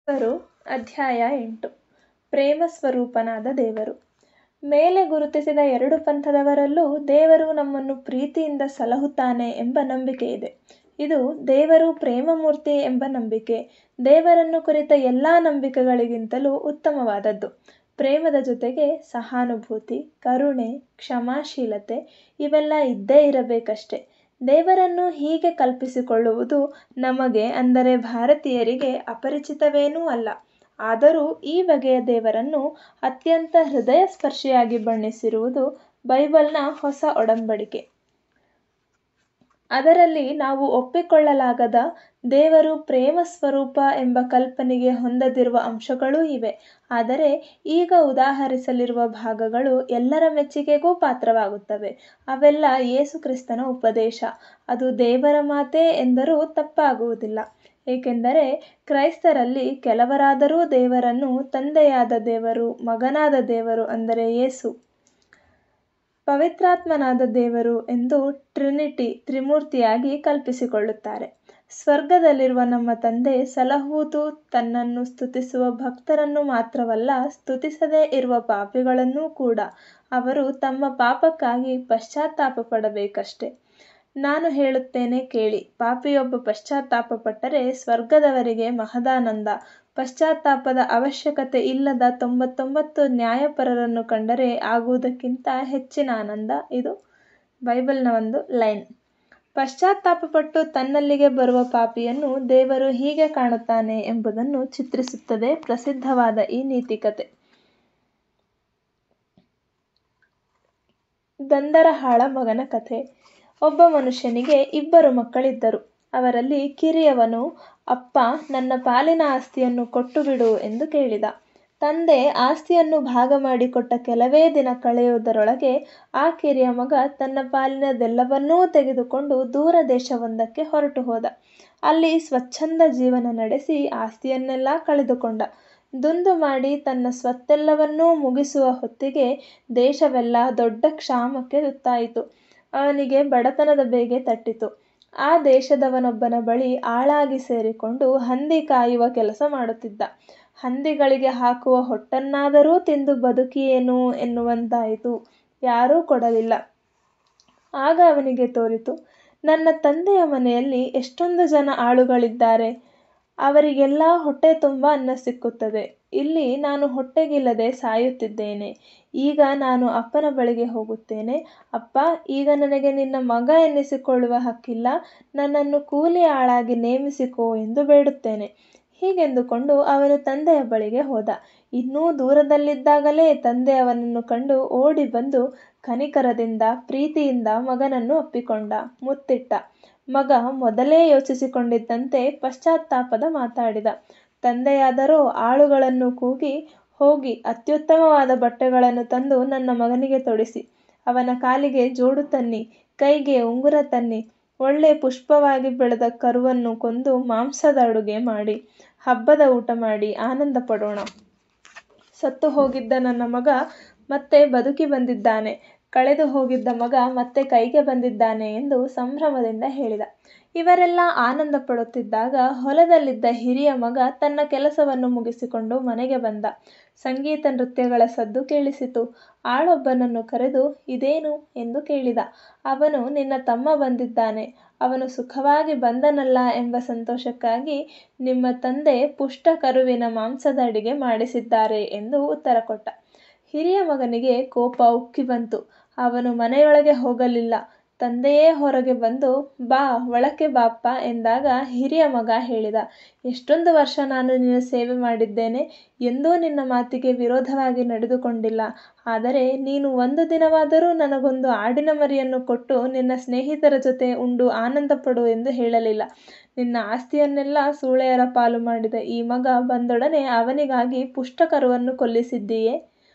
ದೇವರು ಅಧ್ಯಾಯ 8 ಪ್ರೇಮ ಸ್ವರೂಪನಾದ ದೇವರು. ಮೇಲೆ ಗುರುತಿಸಿದ 2 ಪಂಥದವರಲ್ಲೂ ದೇವರು ನಮ್ಮನ್ನು ಪ್ರೀತಿಯಿಂದ ಸಲಹುತ್ತಾನೆ ಎಂಬ ನಂಬಿಕೆ ಇದೆ. ಇದು ದೇವರು ಪ್ರೇಮಮೂರ್ತಿ ಎಂಬ ನಂಬಿಕೆ ದೇವರನ್ನು ಕುರಿತ ಎಲ್ಲ ನಂಬಿಕೆಗಳಿಗಿಂತಲೂ ಉತ್ತಮವಾದದ್ದು. ಪ್ರೇಮದ ಜೊತೆಗೆ ಸಹಾನುಭೂತಿ, ಕರುಣೆ, ಕ್ಷಮಾಶೀಲತೆ ಇವೆಲ್ಲ ಇದ್ದೇ ಇರಬೇಕಷ್ಟೆ. ದೇವರನ್ನು ಹೀಗೆ ಕಲ್ಪಿಸಿಕೊಳ್ಳುವುದು ನಮಗೆ, ಅಂದರೆ ಭಾರತೀಯರಿಗೆ, ಅಪರಿಚಿತವೇನೂ ಅಲ್ಲ. ಆದರೂ ಈ ಬಗೆಯ ದೇವರನ್ನು ಅತ್ಯಂತ ಹೃದಯಸ್ಪರ್ಶಿಯಾಗಿ ಬಣ್ಣಿಸಿರುವುದು ಬೈಬಲ್ನ ಹೊಸ ಒಡಂಬಡಿಕೆ. ಅದರಲ್ಲಿ ನಾವು ಒಪ್ಪಿಕೊಳ್ಳಲಾಗದ ದೇವರು ಪ್ರೇಮ ಸ್ವರೂಪ ಎಂಬ ಕಲ್ಪನೆಗೆ ಹೊಂದದಿರುವ ಅಂಶಗಳೂ ಇವೆ. ಆದರೆ ಈಗ ಉದಾಹರಿಸಲಿರುವ ಭಾಗಗಳು ಎಲ್ಲರ ಮೆಚ್ಚುಗೆಗೂ ಪಾತ್ರವಾಗುತ್ತವೆ. ಅವೆಲ್ಲ ಯೇಸು ಕ್ರಿಸ್ತನ ಉಪದೇಶ. ಅದು ದೇವರ ಮಾತೇ ಎಂದರೂ ತಪ್ಪಾಗುವುದಿಲ್ಲ. ಏಕೆಂದರೆ ಕ್ರೈಸ್ತರಲ್ಲಿ ಕೆಲವರಾದರೂ ದೇವರನ್ನು ತಂದೆಯಾದ ದೇವರು, ಮಗನಾದ ದೇವರು ಅಂದರೆ ಯೇಸು, ಪವಿತ್ರಾತ್ಮನಾದ ದೇವರು ಎಂದು ಟ್ರಿನಿಟಿ, ತ್ರಿಮೂರ್ತಿಯಾಗಿ ಕಲ್ಪಿಸಿಕೊಳ್ಳುತ್ತಾರೆ. ಸ್ವರ್ಗದಲ್ಲಿರುವ ನಮ್ಮ ತಂದೆ ಸಲಹುವುದು ತನ್ನನ್ನು ಸ್ತುತಿಸುವ ಭಕ್ತರನ್ನು ಮಾತ್ರವಲ್ಲ, ಸ್ತುತಿಸದೇ ಇರುವ ಪಾಪಿಗಳನ್ನೂ ಕೂಡ. ಅವರು ತಮ್ಮ ಪಾಪಕ್ಕಾಗಿ ಪಶ್ಚಾತ್ತಾಪ ಪಡಬೇಕಷ್ಟೆ. ನಾನು ಹೇಳುತ್ತೇನೆ ಕೇಳಿ, ಪಾಪಿಯೊಬ್ಬ ಪಶ್ಚಾತ್ತಾಪ ಪಟ್ಟರೆ ಸ್ವರ್ಗದವರಿಗೆ ಮಹದಾನಂದ. ಪಶ್ಚಾತ್ತಾಪದ ಅವಶ್ಯಕತೆ ಇಲ್ಲದ 99 ನ್ಯಾಯಪರರನ್ನು ಕಂಡರೆ ಆಗುವುದಕ್ಕಿಂತ ಹೆಚ್ಚಿನ ಆನಂದ. ಇದು ಬೈಬಲ್ನ ಒಂದು ಲೈನ್. ಪಶ್ಚಾತ್ತಾಪಪಟ್ಟು ತನ್ನಲ್ಲಿಗೆ ಬರುವ ಪಾಪಿಯನ್ನು ದೇವರು ಹೀಗೆ ಕಾಣುತ್ತಾನೆ ಎಂಬುದನ್ನು ಚಿತ್ರಿಸುತ್ತದೆ ಪ್ರಸಿದ್ಧವಾದ ಈ ನೀತಿಕತೆ. ದಂದರಹಾಳ ಮಗನ ಕಥೆ. ಒಬ್ಬ ಮನುಷ್ಯನಿಗೆ 2 ಮಕ್ಕಳಿದ್ದರು. ಅವರಲ್ಲಿ ಕಿರಿಯವನು, ಅಪ್ಪ, ನನ್ನ ಪಾಲಿನ ಆಸ್ತಿಯನ್ನು ಕೊಟ್ಟು ಬಿಡು ಎಂದು ಕೇಳಿದ. ತಂದೆ ಆಸ್ತಿಯನ್ನು ಭಾಗ ಮಾಡಿಕೊಟ್ಟ ಕೆಲವೇ ದಿನ ಕಳೆಯುವುದರೊಳಗೆ ಆ ಕಿರಿಯ ಮಗ ತನ್ನ ಪಾಲಿನದೆಲ್ಲವನ್ನೂ ತೆಗೆದುಕೊಂಡು ದೂರ ದೇಶವೊಂದಕ್ಕೆ ಹೊರಟು ಹೋದ. ಅಲ್ಲಿ ಸ್ವಚ್ಛಂದ ಜೀವನ ನಡೆಸಿ ಆಸ್ತಿಯನ್ನೆಲ್ಲ ಕಳೆದುಕೊಂಡ. ದುಂದು ಮಾಡಿ ತನ್ನ ಸ್ವತ್ತೆಲ್ಲವನ್ನೂ ಮುಗಿಸುವ ಹೊತ್ತಿಗೆ ದೇಶವೆಲ್ಲ ದೊಡ್ಡ ಕ್ಷಾಮಕ್ಕೆ ತುತ್ತಾಯಿತು. ಅವನಿಗೆ ಬಡತನದ ಬೇಗೆ ತಟ್ಟಿತು. ಆ ದೇಶದವನೊಬ್ಬನ ಬಳಿ ಆಳಾಗಿ ಸೇರಿಕೊಂಡು ಹಂದಿ ಕಾಯುವ ಕೆಲಸ ಮಾಡುತ್ತಿದ್ದ. ಹಂದಿಗಳಿಗೆ ಹಾಕುವ ಹೊಟ್ಟನ್ನಾದರೂ ತಿಂದು ಬದುಕಿಯೇನು ಎನ್ನುವಂತಾಯಿತು. ಯಾರೂ ಕೊಡಲಿಲ್ಲ. ಆಗ ಅವನಿಗೆ ತೋರಿತು, ನನ್ನ ತಂದೆಯ ಮನೆಯಲ್ಲಿ ಎಷ್ಟೊಂದು ಜನ ಆಳುಗಳಿದ್ದಾರೆ. ಅವರಿಗೆಲ್ಲ ಹೊಟ್ಟೆ ತುಂಬ ಅನ್ನ ಸಿಕ್ಕುತ್ತದೆ. ಇಲ್ಲಿ ನಾನು ಹೊಟ್ಟೆಗಿಲ್ಲದೆ ಸಾಯುತ್ತಿದ್ದೇನೆ. ಈಗ ನಾನು ಅಪ್ಪನ ಬಳಿಗೆ ಹೋಗುತ್ತೇನೆ. ಅಪ್ಪ, ಈಗ ನನಗೆ ನಿನ್ನ ಮಗ ಎನ್ನಿಸಿಕೊಳ್ಳುವ ಹಕ್ಕಿಲ್ಲ. ನನ್ನನ್ನು ಕೂಲಿ ಆಳಾಗಿ ನೇಮಿಸಿಕೋ ಎಂದು ಬೇಡುತ್ತೇನೆ. ಹೀಗೆಂದುಕೊಂಡು ಅವನು ತಂದೆಯ ಬಳಿಗೆ ಹೋದ. ಇನ್ನೂ ದೂರದಲ್ಲಿದ್ದಾಗಲೇ ತಂದೆ ಅವನನ್ನು ಕಂಡು ಓಡಿ ಬಂದು ಕನಿಕರದಿಂದ, ಪ್ರೀತಿಯಿಂದ ಮಗನನ್ನು ಅಪ್ಪಿಕೊಂಡ, ಮುತ್ತಿಟ್ಟ. ಮಗ ಮೊದಲೇ ಯೋಚಿಸಿಕೊಂಡಿದ್ದಂತೆ ಪಶ್ಚಾತ್ತಾಪದ ಮಾತಾಡಿದ. ತಂದೆಯಾದರೋ ಆಳುಗಳನ್ನು ಕೂಗಿ, ಹೋಗಿ ಅತ್ಯುತ್ತಮವಾದ ಬಟ್ಟೆಗಳನ್ನು ತಂದು ನನ್ನ ಮಗನಿಗೆ ತೊಡಿಸಿ, ಅವನ ಕಾಲಿಗೆ ಜೋಡು ತನ್ನಿ, ಕೈಗೆ ಉಂಗುರ ತನ್ನಿ, ಒಳ್ಳೆ ಪುಷ್ಪವಾಗಿ ಬೆಳೆದ ಕರುವನ್ನು ಕೊಂದು ಮಾಂಸದ ಅಡುಗೆ ಮಾಡಿ, ಹಬ್ಬದ ಊಟ ಮಾಡಿ ಆನಂದ ಪಡೋಣ. ಸತ್ತು ಹೋಗಿದ್ದ ನನ್ನ ಮಗ ಮತ್ತೆ ಬದುಕಿ ಬಂದಿದ್ದಾನೆ, ಕಳೆದು ಹೋಗಿದ್ದ ಮಗ ಮತ್ತೆ ಕೈಗೆ ಬಂದಿದ್ದಾನೆ ಎಂದು ಸಂಭ್ರಮದಿಂದ ಹೇಳಿದ. ಇವರೆಲ್ಲ ಆನಂದ ಪಡುತ್ತಿದ್ದಾಗ ಹೊಲದಲ್ಲಿದ್ದ ಹಿರಿಯ ಮಗ ತನ್ನ ಕೆಲಸವನ್ನು ಮುಗಿಸಿಕೊಂಡು ಮನೆಗೆ ಬಂದ. ಸಂಗೀತ ನೃತ್ಯಗಳ ಸದ್ದು ಕೇಳಿಸಿತು. ಆಳೊಬ್ಬನನ್ನು ಕರೆದು, ಇದೇನು ಎಂದು ಕೇಳಿದ. ಅವನು, ನಿನ್ನ ತಮ್ಮ ಬಂದಿದ್ದಾನೆ, ಅವನು ಸುಖವಾಗಿ ಬಂದನಲ್ಲ ಎಂಬ ಸಂತೋಷಕ್ಕಾಗಿ ನಿಮ್ಮ ತಂದೆ ಪುಷ್ಟ ಕರುವಿನ ಮಾಂಸದ ಅಡಿಗೆ ಮಾಡಿಸಿದ್ದಾರೆ ಎಂದು ಉತ್ತರ ಕೊಟ್ಟ. ಹಿರಿಯ ಮಗನಿಗೆ ಕೋಪ ಉಕ್ಕಿ ಬಂತು. ಅವನು ಮನೆಯೊಳಗೆ ಹೋಗಲಿಲ್ಲ. ತಂದೆಯೇ ಹೊರಗೆ ಬಂದು, ಬಾ, ಒಳಕ್ಕೆ ಬಾಪ್ಪ ಎಂದಾಗ ಹಿರಿಯ ಮಗ ಹೇಳಿದ, ಎಷ್ಟೊಂದು ವರ್ಷ ನಾನು ನಿನ್ನ ಸೇವೆ ಮಾಡಿದ್ದೇನೆ, ಎಂದೂ ನಿನ್ನ ಮಾತಿಗೆ ವಿರೋಧವಾಗಿ ನಡೆದುಕೊಂಡಿಲ್ಲ. ಆದರೆ ನೀನು ಒಂದು ದಿನವಾದರೂ ನನಗೊಂದು ಆಡಿನ ಮರಿಯನ್ನು ಕೊಟ್ಟು ನಿನ್ನ ಸ್ನೇಹಿತರ ಜೊತೆ ಉಂಡು ಆನಂದ ಪಡು ಎಂದು ಹೇಳಲಿಲ್ಲ. ನಿನ್ನ ಆಸ್ತಿಯನ್ನೆಲ್ಲ ಸೂಳೆಯರ ಪಾಲು ಮಾಡಿದ ಈ ಮಗ ಬಂದೊಡನೆ ಅವನಿಗಾಗಿ ಪುಷ್ಟ ಕರುವನ್ನು ಕೊಲ್ಲಿಸಿದ್ದೀಯೆ.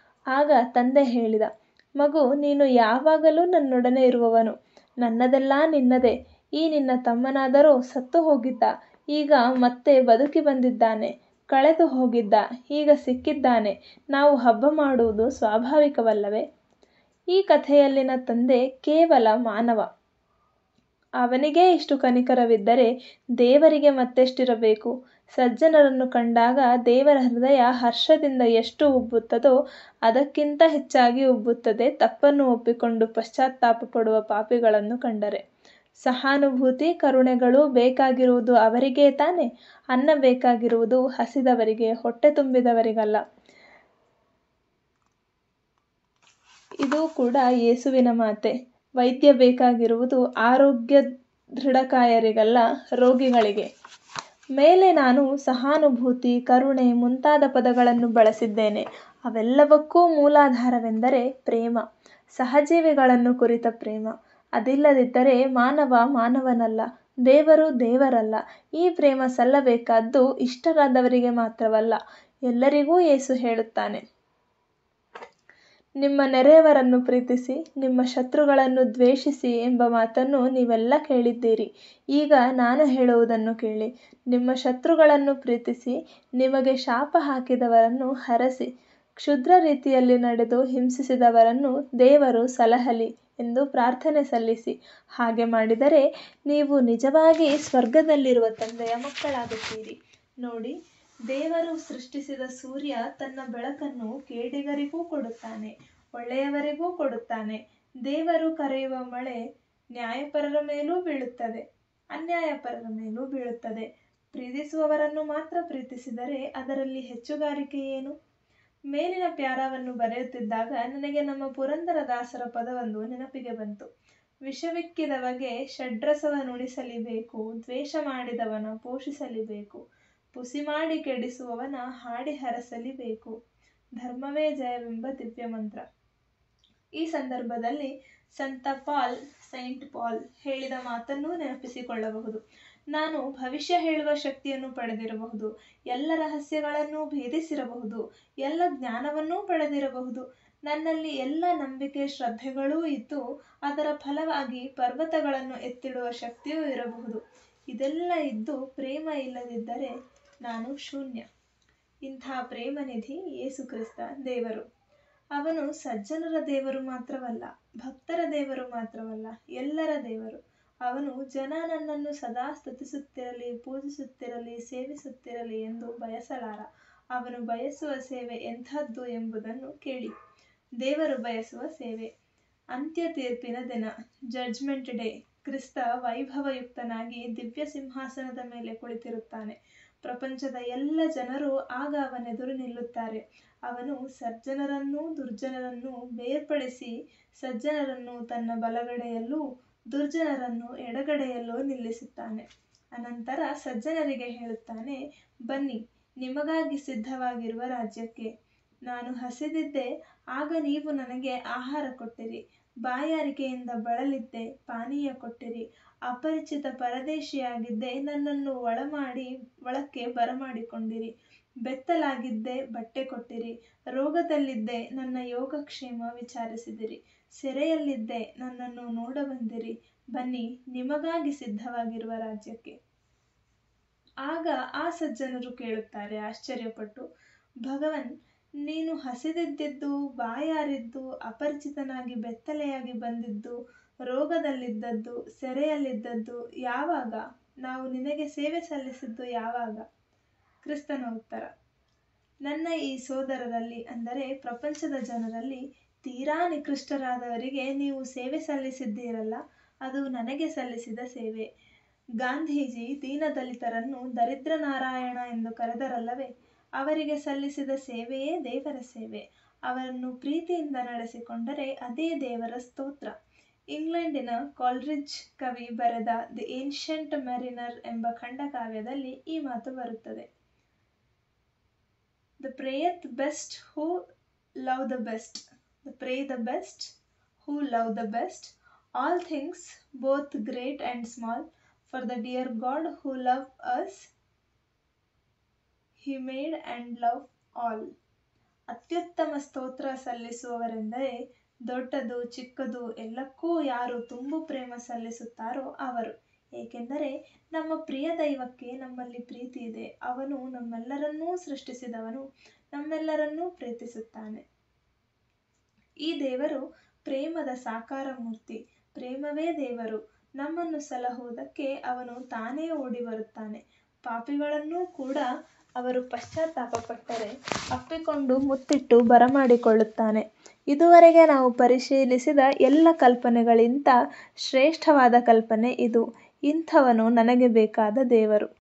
ಆಗ ತಂದೆ ಹೇಳಿದ, ಮಗು, ನೀನು ಯಾವಾಗಲೂ ನನ್ನೊಡನೆ ಇರುವವನು. ನನ್ನದೆಲ್ಲ ನಿನ್ನದೇ. ಈ ನಿನ್ನ ತಮ್ಮನಾದರೋ ಸತ್ತು ಹೋಗಿದ್ದ, ಈಗ ಮತ್ತೆ ಬದುಕಿ ಬಂದಿದ್ದಾನೆ. ಕಳೆದು ಹೋಗಿದ್ದ, ಈಗ ಸಿಕ್ಕಿದ್ದಾನೆ. ನಾವು ಹಬ್ಬ ಮಾಡುವುದು ಸ್ವಾಭಾವಿಕವಲ್ಲವೇ? ಈ ಕಥೆಯಲ್ಲಿನ ತಂದೆ ಕೇವಲ ಮಾನವ. ಅವನಿಗೇ ಇಷ್ಟು ಕನಿಕರವಿದ್ದರೆ ದೇವರಿಗೆ ಮತ್ತೆಷ್ಟಿರಬೇಕು? ಸಜ್ಜನರನ್ನು ಕಂಡಾಗ ದೇವರ ಹೃದಯ ಹರ್ಷದಿಂದ ಎಷ್ಟು ಉಬ್ಬುತ್ತದೋ ಅದಕ್ಕಿಂತ ಹೆಚ್ಚಾಗಿ ಉಬ್ಬುತ್ತದೆ ತಪ್ಪನ್ನು ಒಪ್ಪಿಕೊಂಡು ಪಶ್ಚಾತ್ತಾಪ ಪಡುವ ಪಾಪಿಗಳನ್ನು ಕಂಡರೆ. ಸಹಾನುಭೂತಿ ಕರುಣೆಗಳು ಬೇಕಾಗಿರುವುದು ಅವರಿಗೇ ತಾನೆ. ಅನ್ನ ಬೇಕಾಗಿರುವುದು ಹಸಿದವರಿಗೆ, ಹೊಟ್ಟೆ ತುಂಬಿದವರಿಗಲ್ಲ. ಇದು ಕೂಡ ಯೇಸುವಿನ ಮಾತೆ. ವೈದ್ಯ ಬೇಕಾಗಿರುವುದು ಆರೋಗ್ಯ ದೃಢಕಾಯರಿಗಲ್ಲ, ರೋಗಿಗಳಿಗೆ. ಮೇಲೆ ನಾನು ಸಹಾನುಭೂತಿ, ಕರುಣೆ ಮುಂತಾದ ಪದಗಳನ್ನು ಬಳಸಿದ್ದೇನೆ. ಅವೆಲ್ಲವಕ್ಕೂ ಮೂಲಾಧಾರವೆಂದರೆ ಪ್ರೇಮ, ಸಹಜೀವಿಗಳನ್ನು ಕುರಿತ ಪ್ರೇಮ. ಅದಿಲ್ಲದಿದ್ದರೆ ಮಾನವ ಮಾನವನಲ್ಲ, ದೇವರು ದೇವರಲ್ಲ. ಈ ಪ್ರೇಮ ಸಲ್ಲಬೇಕಾದ್ದು ಇಷ್ಟರಾದವರಿಗೆ ಮಾತ್ರವಲ್ಲ, ಎಲ್ಲರಿಗೂ. ಯೇಸು ಹೇಳುತ್ತಾನೆ, ನಿಮ್ಮ ನೆರೆಯವರನ್ನು ಪ್ರೀತಿಸಿ, ನಿಮ್ಮ ಶತ್ರುಗಳನ್ನು ದ್ವೇಷಿಸಿ ಎಂಬ ಮಾತನ್ನು ನೀವೆಲ್ಲ ಕೇಳಿದ್ದೀರಿ. ಈಗ ನಾನು ಹೇಳುವುದನ್ನು ಕೇಳಿ. ನಿಮ್ಮ ಶತ್ರುಗಳನ್ನು ಪ್ರೀತಿಸಿ, ನಿಮಗೆ ಶಾಪ ಹಾಕಿದವರನ್ನು ಹರಸಿ, ಕ್ಷುದ್ರ ರೀತಿಯಲ್ಲಿ ನಡೆದು ಹಿಂಸಿಸಿದವರನ್ನು ದೇವರು ಸಲಹಲಿ ಎಂದು ಪ್ರಾರ್ಥನೆ ಸಲ್ಲಿಸಿ. ಹಾಗೆ ಮಾಡಿದರೆ ನೀವು ನಿಜವಾಗಿ ಸ್ವರ್ಗದಲ್ಲಿರುವ ತಂದೆಯ ಮಕ್ಕಳಾಗುತ್ತೀರಿ. ನೋಡಿ, ದೇವರು ಸೃಷ್ಟಿಸಿದ ಸೂರ್ಯ ತನ್ನ ಬೆಳಕನ್ನು ಕೇಡಿಗರಿಗೂ ಕೊಡುತ್ತಾನೆ, ಒಳ್ಳೆಯವರಿಗೂ ಕೊಡುತ್ತಾನೆ. ದೇವರು ಕರೆಯುವ ಮಳೆ ನ್ಯಾಯಪರರ ಮೇಲೂ ಬೀಳುತ್ತದೆ, ಅನ್ಯಾಯಪರರ ಮೇಲೂ ಬೀಳುತ್ತದೆ. ಪ್ರೀತಿಸುವವರನ್ನು ಮಾತ್ರ ಪ್ರೀತಿಸಿದರೆ ಅದರಲ್ಲಿ ಹೆಚ್ಚುಗಾರಿಕೆ ಏನು? ಮೇಲಿನ ಪ್ಯಾರಾವನ್ನು ಬರೆಯುತ್ತಿದ್ದಾಗ ನನಗೆ ನಮ್ಮ ಪುರಂದರದಾಸರ ಪದವೊಂದು ನೆನಪಿಗೆ ಬಂತು. ವಿಷವಿಕ್ಕಿದವಗೆ ಷಡ್ರಸವನುಣಿಸಲಿಬೇಕು, ದ್ವೇಷ ಮಾಡಿದವನ ಪೋಷಿಸಲಿಬೇಕು, ಪುಸಿ ಮಾಡಿ ಕೆಡಿಸುವವನ ಹಾಡಿ ಹರಸಲಿಬೇಕು. ಧರ್ಮವೇ ಜಯವೆಂಬ ದಿವ್ಯ ಮಂತ್ರ. ಈ ಸಂದರ್ಭದಲ್ಲಿ ಸೈಂಟ್ ಪಾಲ್ ಹೇಳಿದ ಮಾತನ್ನೂ ನೆನಪಿಸಿಕೊಳ್ಳಬಹುದು. ನಾನು ಭವಿಷ್ಯ ಹೇಳುವ ಶಕ್ತಿಯನ್ನು ಪಡೆದಿರಬಹುದು, ಎಲ್ಲ ರಹಸ್ಯಗಳನ್ನೂ ಭೇದಿಸಿರಬಹುದು, ಎಲ್ಲ ಜ್ಞಾನವನ್ನೂ ಪಡೆದಿರಬಹುದು, ನನ್ನಲ್ಲಿ ಎಲ್ಲ ನಂಬಿಕೆ ಶ್ರದ್ಧೆಗಳೂ ಇದ್ದು ಅದರ ಫಲವಾಗಿ ಪರ್ವತಗಳನ್ನು ಎತ್ತಿಡುವ ಶಕ್ತಿಯೂ ಇರಬಹುದು. ಇದೆಲ್ಲ ಇದ್ದು ಪ್ರೇಮ ಇಲ್ಲದಿದ್ದರೆ ನಾನು ಶೂನ್ಯ. ಇಂಥ ಪ್ರೇಮನಿಧಿ ಯೇಸು ಕ್ರಿಸ್ತ ದೇವರು. ಅವನು ಸಜ್ಜನರ ದೇವರು ಮಾತ್ರವಲ್ಲ, ಭಕ್ತರ ದೇವರು ಮಾತ್ರವಲ್ಲ, ಎಲ್ಲರ ದೇವರು. ಅವನು ಜನ ನನ್ನನ್ನು ಸದಾ ಸ್ತುತಿಸುತ್ತಿರಲಿ, ಪೂಜಿಸುತ್ತಿರಲಿ, ಸೇವಿಸುತ್ತಿರಲಿ ಎಂದು ಬಯಸಲಾರ. ಅವನು ಬಯಸುವ ಸೇವೆ ಎಂಥದ್ದು ಎಂಬುದನ್ನು ಕೇಳಿ. ದೇವರು ಬಯಸುವ ಸೇವೆ. ಅಂತ್ಯ ತೀರ್ಪಿನ ದಿನ, ಜಡ್ಜ್ಮೆಂಟ್ ಡೇ. ಕ್ರಿಸ್ತ ವೈಭವಯುಕ್ತನಾಗಿ ದಿವ್ಯ ಸಿಂಹಾಸನದ ಮೇಲೆ ಕುಳಿತಿರುತ್ತಾನೆ. ಪ್ರಪಂಚದ ಎಲ್ಲ ಜನರು ಆಗ ಅವನೆದುರು ನಿಲ್ಲುತ್ತಾರೆ. ಅವನು ಸಜ್ಜನರನ್ನೂ ದುರ್ಜನರನ್ನೂ ಬೇರ್ಪಡಿಸಿ ಸಜ್ಜನರನ್ನು ತನ್ನ ಬಲಗಡೆಯಲ್ಲೂ ದುರ್ಜನರನ್ನು ಎಡಗಡೆಯಲ್ಲೂ ನಿಲ್ಲಿಸುತ್ತಾನೆ. ಅನಂತರ ಸಜ್ಜನರಿಗೆ ಹೇಳುತ್ತಾನೆ, ಬನ್ನಿ, ನಿಮಗಾಗಿ ಸಿದ್ಧವಾಗಿರುವ ರಾಜ್ಯಕ್ಕೆ. ನಾನು ಹಸಿದಿದ್ದೆ, ಆಗ ನೀವು ನನಗೆ ಆಹಾರ ಕೊಟ್ಟಿರಿ. ಬಾಯಾರಿಕೆಯಿಂದ ಬಳಲಿದ್ದೆ, ಪಾನೀಯ ಕೊಟ್ಟಿರಿ. ಅಪರಿಚಿತ ಪರದೇಶಿಯಾಗಿದ್ದೆ, ನನ್ನನ್ನು ಒಳಕ್ಕೆ ಬರಮಾಡಿಕೊಂಡಿರಿ. ಬೆತ್ತಲಾಗಿದ್ದೆ, ಬಟ್ಟೆ ಕೊಟ್ಟಿರಿ. ರೋಗದಲ್ಲಿದ್ದೆ, ನನ್ನ ಯೋಗಕ್ಷೇಮ ವಿಚಾರಿಸಿದಿರಿ. ಸೆರೆಯಲ್ಲಿದ್ದೆ, ನನ್ನನ್ನು ನೋಡಬಂದಿರಿ. ಬನ್ನಿ, ನಿಮಗಾಗಿ ಸಿದ್ಧವಾಗಿರುವ ರಾಜ್ಯಕ್ಕೆ. ಆಗ ಆ ಸಜ್ಜನರು ಕೇಳುತ್ತಾರೆ ಆಶ್ಚರ್ಯಪಟ್ಟು, ಭಗವನ್, ನೀನು ಹಸಿದಿದ್ದು, ಬಾಯಾರಿದ್ದು, ಅಪರಿಚಿತನಾಗಿ ಬೆತ್ತಲೆಯಾಗಿ ಬಂದಿದ್ದು, ರೋಗದಲ್ಲಿದ್ದದ್ದು, ಸೆರೆಯಲ್ಲಿದ್ದದ್ದು ಯಾವಾಗ? ನಾವು ನಿನಗೆ ಸೇವೆ ಸಲ್ಲಿಸಿದ್ದು ಯಾವಾಗ? ಕ್ರಿಸ್ತನ ಉತ್ತರ, ನನ್ನ ಈ ಸೋದರರಲ್ಲಿ, ಅಂದರೆ ಪ್ರಪಂಚದ ಜನರಲ್ಲಿ ತೀರಾ ನಿಕೃಷ್ಟರಾದವರಿಗೆ ನೀವು ಸೇವೆ ಸಲ್ಲಿಸಿದ್ದೀರಲ್ಲ, ಅದು ನನಗೆ ಸಲ್ಲಿಸಿದ ಸೇವೆ. ಗಾಂಧೀಜಿ ದೀನದಲಿತರನ್ನು ದರಿದ್ರ ನಾರಾಯಣ ಎಂದು ಕರೆದರಲ್ಲವೇ, ಅವರಿಗೆ ಸಲ್ಲಿಸಿದ ಸೇವೆಯೇ ದೇವರ ಸೇವೆ. ಅವರನ್ನು ಪ್ರೀತಿಯಿಂದ ನಡೆಸಿಕೊಂಡರೆ ಅದೇ ದೇವರ ಸ್ತೋತ್ರ. ಇಂಗ್ಲೆಂಡಿನ ಕಾಲ್ರಿಡ್ಜ್ ಕವಿ ಬರೆದ ದಿ ಏನ್ಷಂಟ್ ಮೆರಿನರ್ ಎಂಬ ಖಂಡಕಾವ್ಯದಲ್ಲಿ ಈ ಮಾತು ಬರುತ್ತದೆ. The prayeth best who love the best. The pray the best who love the best. All things, both great and small, for the dear God who loved us, He made and loved all. ಅತ್ಯುತ್ತಮ ಸ್ತೋತ್ರ ಸಲ್ಲಿಸುವವರೆಂದರೆ ದೊಡ್ಡದು ಚಿಕ್ಕದು ಎಲ್ಲಕ್ಕೂ ಯಾರು ತುಂಬು ಪ್ರೇಮ ಸಲ್ಲಿಸುತ್ತಾರೋ ಅವರು. ಏಕೆಂದರೆ ನಮ್ಮ ಪ್ರಿಯ ದೈವಕ್ಕೆ ನಮ್ಮಲ್ಲಿ ಪ್ರೀತಿ ಇದೆ. ಅವನು ನಮ್ಮೆಲ್ಲರನ್ನೂ ಸೃಷ್ಟಿಸಿದವನು, ನಮ್ಮೆಲ್ಲರನ್ನೂ ಪ್ರೀತಿಸುತ್ತಾನೆ. ಈ ದೇವರು ಪ್ರೇಮದ ಸಾಕಾರ ಮೂರ್ತಿ. ಪ್ರೇಮವೇ ದೇವರು. ನಮ್ಮನ್ನು ಸಲಹುವುದಕ್ಕೆ ಅವನು ತಾನೇ ಓಡಿ ಬರುತ್ತಾನೆ. ಪಾಪಿಗಳನ್ನೂ ಕೂಡ ಅವರು ಪಶ್ಚಾತ್ತಾಪಪಟ್ಟರೆ ಅಪ್ಪಿಕೊಂಡು ಮುತ್ತಿಟ್ಟು ಬರಮಾಡಿಕೊಳ್ಳುತ್ತಾನೆ. ಇದುವರೆಗೆ ನಾವು ಪರಿಶೀಲಿಸಿದ ಎಲ್ಲ ಕಲ್ಪನೆಗಳಿಂತ ಶ್ರೇಷ್ಠವಾದ ಕಲ್ಪನೆ ಇದು. ಇಂಥವನು ನನಗೆ ಬೇಕಾದ ದೇವರು.